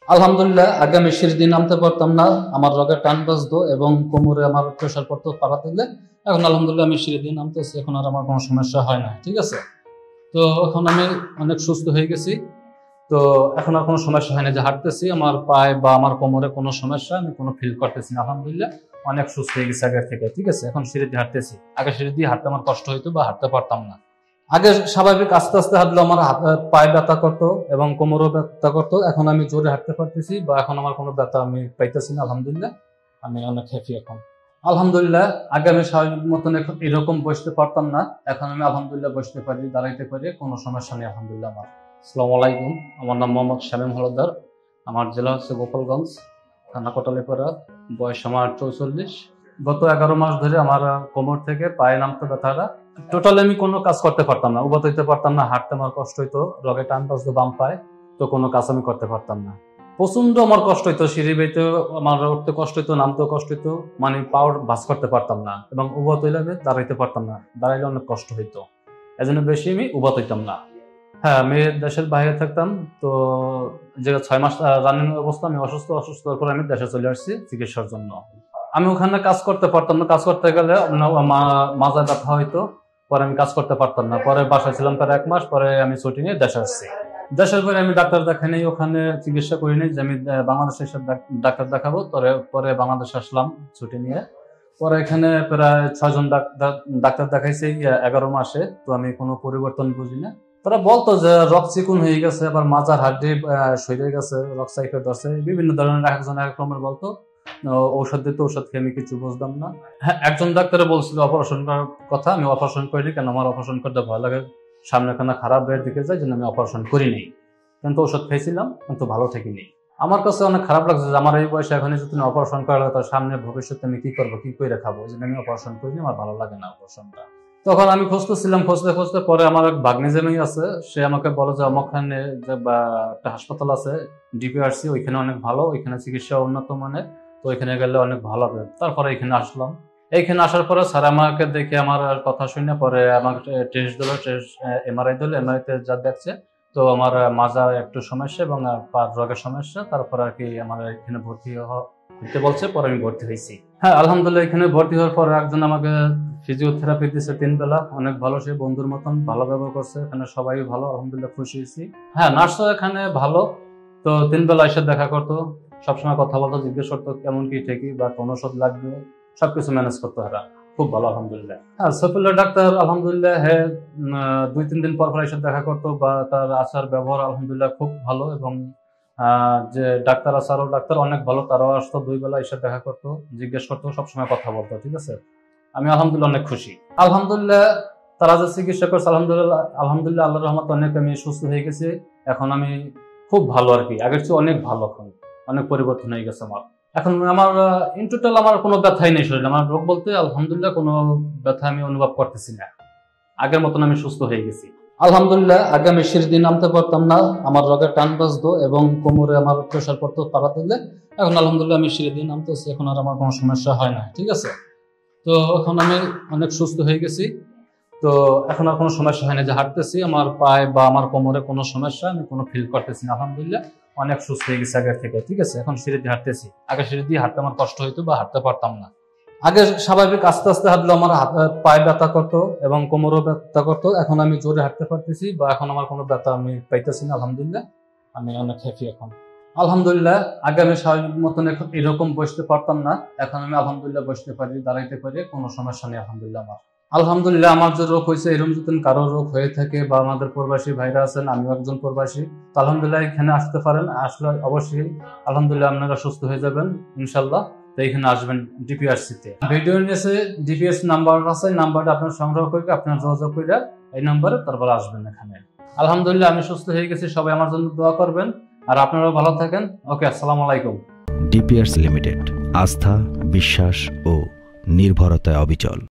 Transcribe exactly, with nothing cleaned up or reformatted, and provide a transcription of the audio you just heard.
আলহামদুলিল্লাহ, আগে আমি সিঁড়ি দিয়ে নামতে পারতাম না, আমার রগে টান বাজতো এবং কোমরে আমার প্রেশার পড়তো পাড়া দিলে। এখন আলহামদুলিল্লাহ আমি সিঁড়ি দিয়ে নামতেছি, এখন আর আমার কোনো সমস্যা হয় না। ঠিক আছে, তো এখন আমি অনেক সুস্থ হয়ে গেছি। তো এখন আর কোনো সমস্যা হয় না, যে হাঁটতেছি আমার পায়ে বা আমার কোমরে কোনো সমস্যা আমি কোনো ফিল করতেছি না। আলহামদুলিল্লাহ অনেক সুস্থ হয়ে গেছে আগের থেকে। ঠিক আছে, এখন সিঁড়ি দিয়ে হাঁটতেছি। আগে সিঁড়ি দিয়ে হাঁটতে আমার কষ্ট হইতো বা হাঁটতে পারতাম না। আগে স্বাভাবিক আস্তে আস্তে হাঁটলে আমার হাত পায়ে ব্যথা করতো এবং কোমরও ব্যথা করতো। এখন আমি জোরে হাঁটতে পারতেছি বা এখন আমার কোনো ব্যথা আমি পাইতেছি না। আলহামদুলিল্লাহ আমি অনেক হ্যাপি এখন। আলহামদুলিল্লাহ, আগে আমি স্বাভাবিক মতন এখন এরকম বসতে পারতাম না, এখন আমি আলহামদুলিল্লাহ বসতে পারি, দাঁড়াইতে পারি, কোনো সমস্যা নেই আলহামদুলিল্লাহ আমার। আসসালামু আলাইকুম, আমার নাম মোহাম্মদ শামীম হলদার, আমার জেলা হচ্ছে গোপালগঞ্জ, থানা কোটালীপাড়া, বয়স আমার চৌচল্লিশ। গত এগারো মাস ধরে আমার কোমর থেকে পায়ে নামতে ব্যথাটা, টোটালি আমি কোনো কাজ করতে পারতাম না, উবাত হইতে পারতাম না, হাঁটতে আমার কষ্ট হইতো, রগে টান বাজতো বাম পায়ে, তো কোনো কাজ আমি করতে পারতাম না। প্রচন্ড আমার কষ্ট হইতো, সিঁড়ি বেইতে আমার উঠতে কষ্ট হইতো, নামতেও কষ্ট হইতো, মানে পাওয়ার ভাঁজ করতে পারতাম না এবং উবাত হইলে আমি দাঁড়াইতে পারতাম না, দাঁড়াইলে অনেক কষ্ট হইতো, এজন্য বেশি আমি উবাত হইতাম না। হ্যাঁ, আমি দেশের বাইরে থাকতাম, তো যে ছয় মাস রানিং অবস্থা আমি অসুস্থ অসুস্থ করে আমি দেশে চলে আসছি চিকিৎসার জন্য। আমি ওখানে কাজ করতে পারতাম না, কাজ করতে গেলে মাজা ব্যথা হইতো, পরে আমি কাজ করতে পারতাম না। পরে বাসায় ছিলাম প্রায় এক মাস, পরে আমি ছুটি নিয়ে দেশে আসছি। দেশের পরে আমি ডাক্তার দেখাই নেই, ওখানে চিকিৎসা করি নাই, যে আমি বাংলাদেশে এসে ডাক্তার দেখাবো। পরে পরে বাংলাদেশে আসলাম ছুটি নিয়ে। পরে এখানে প্রায় ছয়জন ডাক্তার দেখাইছে এগারো মাসে, তো আমি কোনো পরিবর্তন বুঝি না। তারা বলতো যে রক চিকুন হয়ে গেছে, আবার মাজার হাড্ডি সরে গেছে, রক সাইফে ধরছে, বিভিন্ন ধরনের একজন এক রকমের বলতো। ঔষধ দিতে, ঔষধ খেয়ে আমি কিছু বুঝতাম না। হ্যাঁ, একজন ডাক্তারে বলছিল অপারেশন করার কথা, আমি অপারেশন করিনি, কেন আমার অপারেশন করতে ভয় লাগে, সামনে খানা খারাপ বের দিকে যায়, জন্য আমি অপারেশন করিনি। কিন্তু ওষুধ খেয়েছিলাম, কিন্তু ভালো থেকেনি। আমার কাছে অনেক খারাপ লাগছে যে আমার এই বয়সে এখনই যদি অপারেশন করা লাগে, তার সামনে ভবিষ্যতে আমি কি করবো, কি করে খাবো, এই জন্য আমি অপারেশন করিনি, আমার ভালো লাগে না অপারেশনটা। তখন আমি খুঁজতেছিলাম, খুঁজতে খুঁজতে পরে আমার এক ভাগ্নি জেমেই আছে, সে আমাকে বলে যে আমাখানে যে একটা হাসপাতাল আছে ডিপিআরসি, ওইখানে অনেক ভালো, ওইখানে চিকিৎসা উন্নত মানের, তো ওইখানে গেলে অনেক ভালো হবে। তারপরে এখানে আসলাম। এইখানে আসার পরে স্যার আমাকে দেখে আমার কথা শুনে পরে আমাকে টেস্ট দিল, টেস্ট এমআরআই দিল, এমআরআইতে যা দেখছে তো আমার মাজা একটু সমস্যা এবং পার রগের সমস্যা। তারপর আর কি আমার এখানে ভর্তি হতে বলছে, পরে আমি ভর্তি হয়েছি। হ্যাঁ, আলহামদুলিল্লাহ এখানে ভর্তি হওয়ার পর একজন আমাকে ফিজিওথেরাপি দিচ্ছে তিন বেলা, অনেক ভালো, সে বন্ধুর মতন ভালো ব্যবহার করছে, এখানে সবাই ভালো, আলহামদুলিল্লাহ খুশি হয়েছি। হ্যাঁ, নার্সও এখানে ভালো, তো তিন বেলা এসে দেখা করতো, সবসময় কথা বলতো, জিজ্ঞেস করতো কেমন কি ঠিকই বা কোন ওষুধ লাগবে, সবকিছু ম্যানেজ করতো, হ্যাঁ খুব ভালো আলহামদুলিল্লাহ। হ্যাঁ, সফিউল্লাহ ডাক্তার আলহামদুলিল্লাহ, হ্যাঁ দুই তিন দিন পর পর এসে দেখা করতো, বা তার আচার ব্যবহার আলহামদুলিল্লাহ খুব ভালো, এবং যে ডাক্তার আছে আরো ডাক্তার অনেক ভালো, তারাও আসতো, দুই বেলা এসে দেখা করতো, জিজ্ঞেস করতো, সবসময় কথা বলতো। ঠিক আছে, আমি আলহামদুলিল্লাহ অনেক খুশি। আলহামদুলিল্লাহ তারা যে চিকিৎসা করছে, আলহামদুলিল্লাহ আলহামদুলিল্লাহ আল্লাহর রহমতে অনেক আমি সুস্থ হয়ে গেছি। এখন আমি খুব ভালো আর কি, আগের চেয়ে অনেক ভালো, এখন অনেক পরিবর্তন হয়ে গেছে আমার। এখন আমার ইন টোটাল আমার কোনো ব্যথাই নেই শরীরে, আমার রোগ বলতে আলহামদুলিল্লাহ কোনো ব্যথা আমি অনুভব করতেছি না, আগের মতন আমি সুস্থ হয়ে গেছি আলহামদুলিল্লাহ। আগে আমি সিঁড়ি দিয়ে নামতে পারতাম না, আমার রগে টান বাজতো এবং কোমরে আমার প্রেশার পড়তো পাড়া দিলে। এখন আলহামদুলিল্লাহ আমি সিঁড়ি দিয়ে নামতেছি, এখন আর আমার কোনো সমস্যা হয় না। ঠিক আছে, তো এখন আমি অনেক সুস্থ হয়ে গেছি, তো এখন আর কোনো সমস্যা হয় না, যে হাঁটতেছি, আমার পায়ে বা আমার কোমরে কোনো সমস্যা আমি কোনো ফিল করতেছি না। আলহামদুলিল্লাহ অনেক সুস্থ হয়ে গেছে আগের থেকে। ঠিক আছে, এখন সিঁড়ি দিয়ে হাঁটতেছি, আগে সিঁড়ি দিয়ে হাঁটতে আমার কষ্ট হইতো বা হাঁটতে পারতাম না। আগে স্বাভাবিক আস্তে আস্তে হাঁটলে আমার হাত পায়ে ব্যথা করতো এবং কোমরও ব্যথা করতো, এখন আমি জোরে হাঁটতে পারতেছি বা এখন আমার কোনো ব্যথা আমি পাইতেছি না। আলহামদুলিল্লাহ আমি অনেক হ্যাপি এখন। আলহামদুলিল্লাহ, আগে আমি স্বাভাবিক মতন এখন এরকম বসতে পারতাম না, এখন আমি আলহামদুলিল্লাহ বসতে পারি, দাঁড়াইতে পারি, কোনো সমস্যা নেই আলহামদুলিল্লাহ আমার। আলহামদুলিল্লাহ আমার যে রোগ হয়েছে, এরকম যদি কারো রোগ হয়ে থাকে বা আমাদের প্রবাসী ভাইরা আছেন, আমিও একজন প্রবাসী, তো আলহামদুলিল্লাহ এখানে আসতে পারেন, আসলে অবশ্যই আলহামদুলিল্লাহ আপনারা সুস্থ হয়ে যাবেন ইনশাল্লাহ। তো এখানে আসবেন ডিপিআরসি তে, ভিডিও নিয়েছে ডিপিএস নাম্বার আছে, নাম্বারটা আপনার সংগ্রহ করে আপনার যোগাযোগ করে এই নাম্বারে তারপর আসবেন এখানে। আলহামদুলিল্লাহ আমি সুস্থ হয়ে গেছি, সবাই আমার জন্য দোয়া করবেন, আর আপনারাও ভালো থাকেন। ওকে, আসসালামু আলাইকুম। ডিপিআরসি লিমিটেড, আস্থা, বিশ্বাস ও নির্ভরতায় অবিচল।